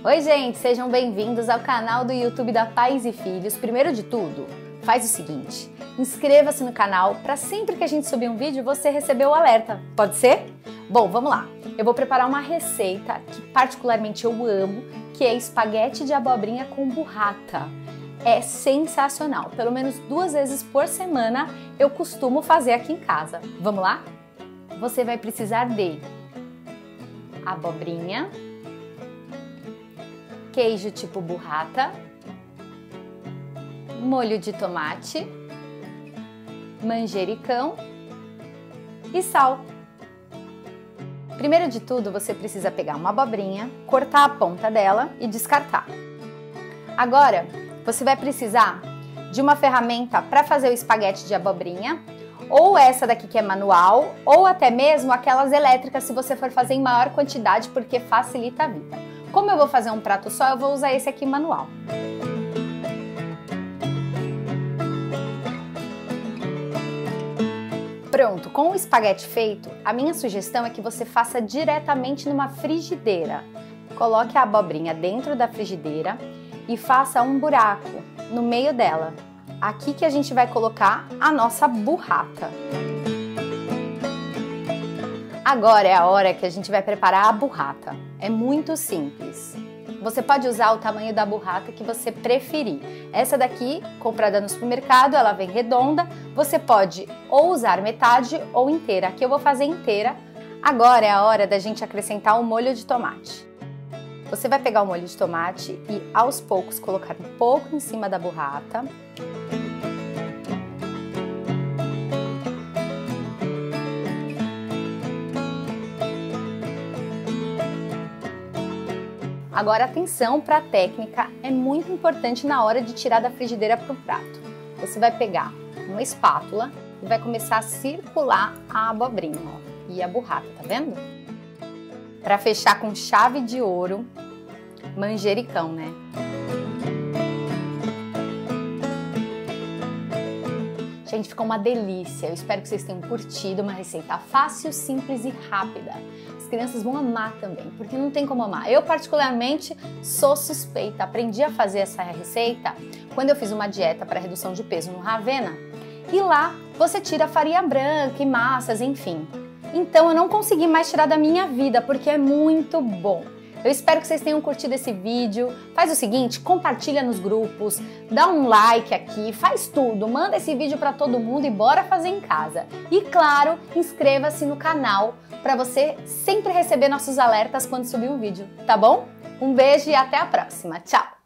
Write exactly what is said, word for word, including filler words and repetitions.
Oi gente, sejam bem-vindos ao canal do YouTube da Pais e Filhos. Primeiro de tudo, faz o seguinte, inscreva-se no canal para sempre que a gente subir um vídeo você receber o alerta, pode ser? Bom, vamos lá, eu vou preparar uma receita que particularmente eu amo, que é espaguete de abobrinha com burrata. É sensacional, pelo menos duas vezes por semana eu costumo fazer aqui em casa. Vamos lá? Você vai precisar de abobrinha, queijo tipo burrata, molho de tomate, manjericão e sal. Primeiro de tudo, você precisa pegar uma abobrinha, cortar a ponta dela e descartar. Agora, você vai precisar de uma ferramenta para fazer o espaguete de abobrinha, ou essa daqui que é manual, ou até mesmo aquelas elétricas se você for fazer em maior quantidade, porque facilita a vida. Como eu vou fazer um prato só, eu vou usar esse aqui manual. Pronto, com o espaguete feito, a minha sugestão é que você faça diretamente numa frigideira. Coloque a abobrinha dentro da frigideira e faça um buraco no meio dela. Aqui que a gente vai colocar a nossa burrata. Agora é a hora que a gente vai preparar a burrata. É muito simples. Você pode usar o tamanho da burrata que você preferir. Essa daqui, comprada no supermercado, ela vem redonda. Você pode ou usar metade ou inteira. Aqui eu vou fazer inteira. Agora é a hora da gente acrescentar o molho de tomate. Você vai pegar o molho de tomate e aos poucos colocar um pouco em cima da burrata. Agora atenção para a técnica, é muito importante na hora de tirar da frigideira para o prato. Você vai pegar uma espátula e vai começar a circular a abobrinha, ó, e a burrata, tá vendo? Para fechar com chave de ouro, manjericão, né? Gente, ficou uma delícia. Eu espero que vocês tenham curtido, uma receita fácil, simples e rápida. As crianças vão amar também, porque não tem como amar. Eu, particularmente, sou suspeita. Aprendi a fazer essa receita quando eu fiz uma dieta para redução de peso no Ravena. E lá você tira farinha branca e massas, enfim. Então eu não consegui mais tirar da minha vida, porque é muito bom. Eu espero que vocês tenham curtido esse vídeo. Faz o seguinte, compartilha nos grupos, dá um like aqui, faz tudo, manda esse vídeo para todo mundo e bora fazer em casa. E claro, inscreva-se no canal para você sempre receber nossos alertas quando subir um vídeo, tá bom? Um beijo e até a próxima. Tchau!